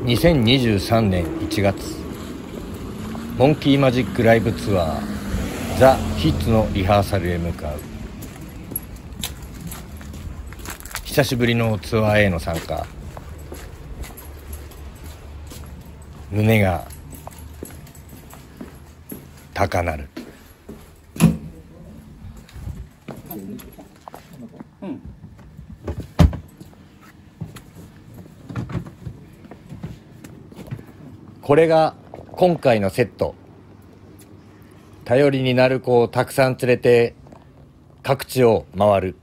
2023年1月モンキーマジックライブツアーザ・ヒッツのリハーサルへ向かう。久しぶりのツアーへの参加、胸が高鳴る。これが今回のセット。頼りになる子をたくさん連れて各地を回る。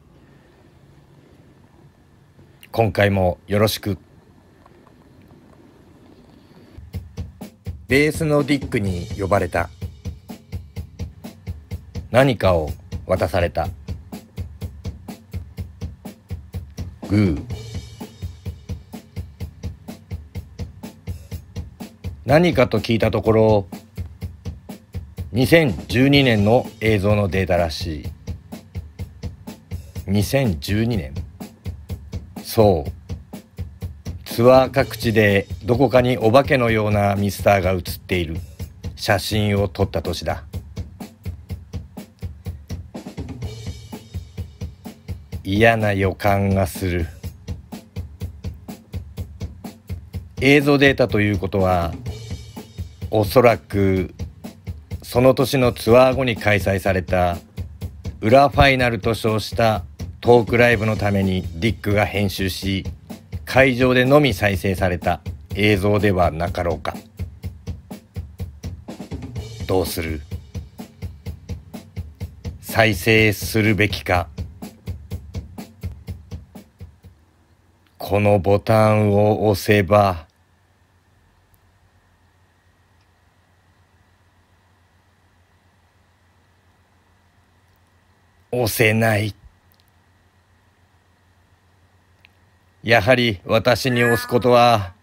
今回もよろしく。ベースのディックに呼ばれた。何かを渡された。グー。何かと聞いたところ、2012年の映像のデータらしい。2012年。そう。ツアー各地でどこかにお化けのようなミスターが写っている写真を撮った年だ。嫌な予感がする。映像データということは、おそらくその年のツアー後に開催された裏ファイナルと称したトークライブのためにディックが編集し、会場でのみ再生された映像ではなかろうか。どうする？再生するべきか？このボタンを押せば押せない。やはり私に押すことは